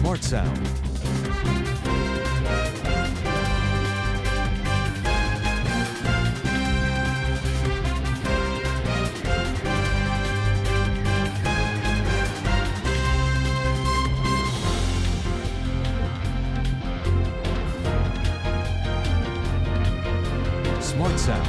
Smart Sound. Smart Sound.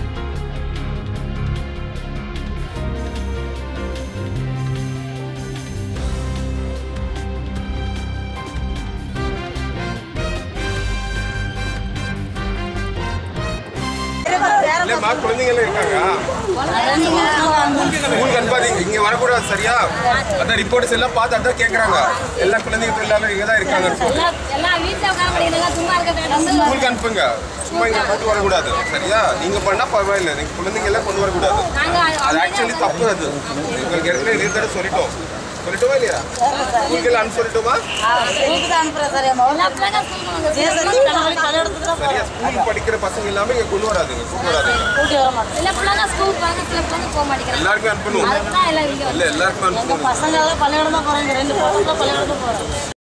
இல்லம்மா குழந்தைங்கள இருக்காங்க ஸ்கூலுக்கு அனுப்பாதீங்க இங்க வரக்கூடாது சரியா அந்த ரிப்போர்ட்ஸ் எல்லாம் பார்த்து அதான் கேட்குறாங்க எல்லா குழந்தைங்க தொழிலாளர் இங்கே தான் இருக்காங்க ஸ்கூலுக்கு அனுப்புங்க சும்மா இங்கே கொண்டு வரக்கூடாது சரியா நீங்கள் பண்ணால் பரவாயில்லை நீங்கள் குழந்தைங்க எல்லாம் கொண்டு வரக்கூடாது அது ஆக்சுவலி தப்பு அது உங்களுக்கு ஏற்கனவே இருக்கிறத சொல்லிட்டோம் சொல்லிட்டோமா இல்லையா ஸ்கூலுக்கு எல்லாம் அனுப்பிட்டுமா சரியா ஸ்கூல் படிக்கிற பசங்க எல்லாமே இங்கே கொண்டு வராதுங்க கொண்டு வராதுங்க எல்லாருமே அனுப்பணும் இல்லை எல்லாருமே அனுப்பணும் பசங்க பள்ளிக்கூடம் தான் போறாங்க 2 பசங்க பள்ளிக்கூடம் போறாங்க